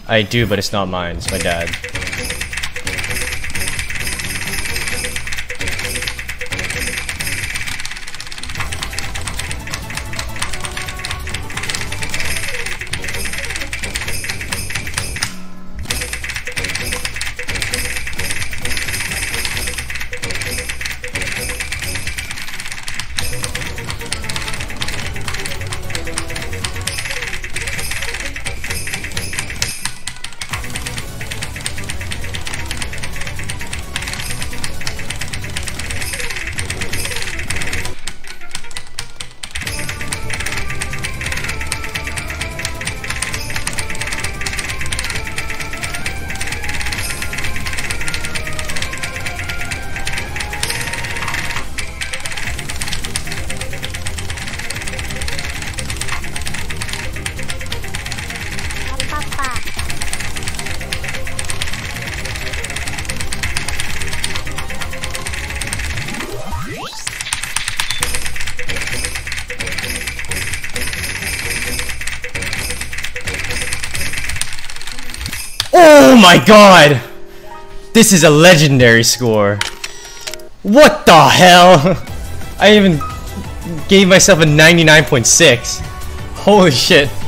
I do, but it's not mine. It's my dad. Oh my god! This is a legendary score. What the hell? I even gave myself a 99.6. Holy shit.